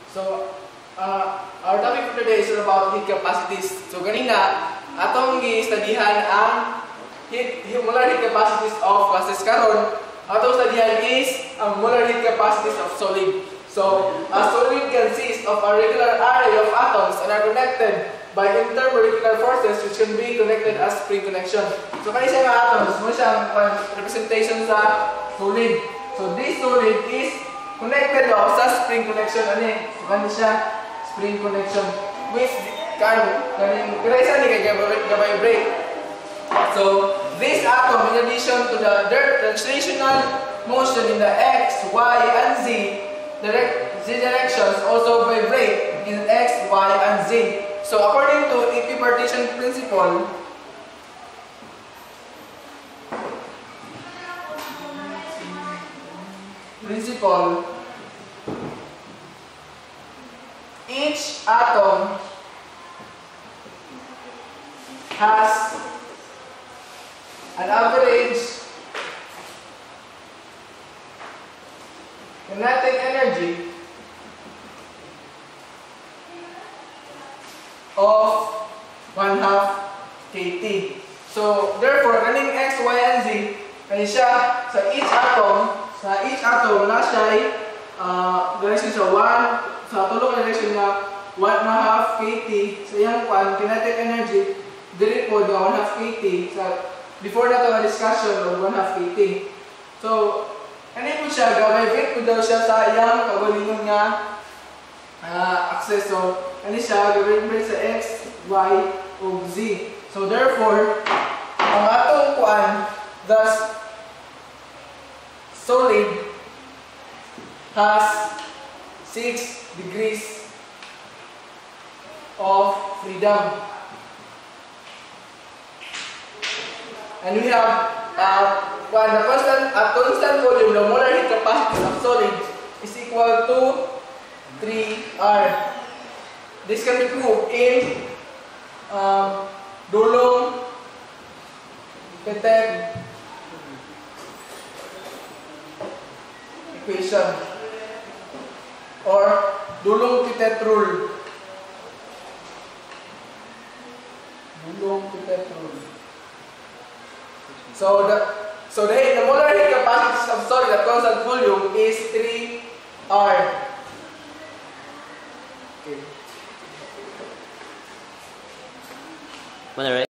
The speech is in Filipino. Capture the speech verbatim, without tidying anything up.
So, uh, our topic for today is about heat capacities. So, ganina, atong gi-studyhan ang heat, molar heat capacities of gases karon. Atong studyhan is ang molar heat capacities of solid. So, a solid consists of a regular array of atoms and are connected by intermolecular forces which can be connected as spring connection. So, kani siya nga atoms, mo siyang representation sa solid. So, this solid is connected daw sa spring connection. Ani? So, kani siya spring connection with kan kaning kaya ni kay vibrate. So, this atom, in addition to the translational motion in the x, y, and z, direct z directions also vibrate in x, y, and z. So, according to equipartition principle, principle, each atom has an average kinetic energy of one half kT. So, therefore, kaning x, y, and z, kani siya sa each atom, sa each atom na siya ay uh, direction sa one, sa tulong direction niya one and a half kT. Sa iyang kwan, kinetic energy, dili po na one half kT. Sa, before na ito nga discussion of one half kT. So, kani po siya, ga-vibrate po daw siya sa iyang kagalingon nga uh, axis. So, kani siya, ga-vibrate sa x, y, o z. So, therefore, ang atong kwan, thus, solid has six degrees of freedom. And we have uh, when the constant, uh, constant volume, the molar heat capacity of solid is equal to three R. This can be proved in um, Dulong Petek equation or Dulong-Pettit rule. Dulong-Pettit rule. So the so the, the molar heat capacity of solid at constant volume is three R. Okay.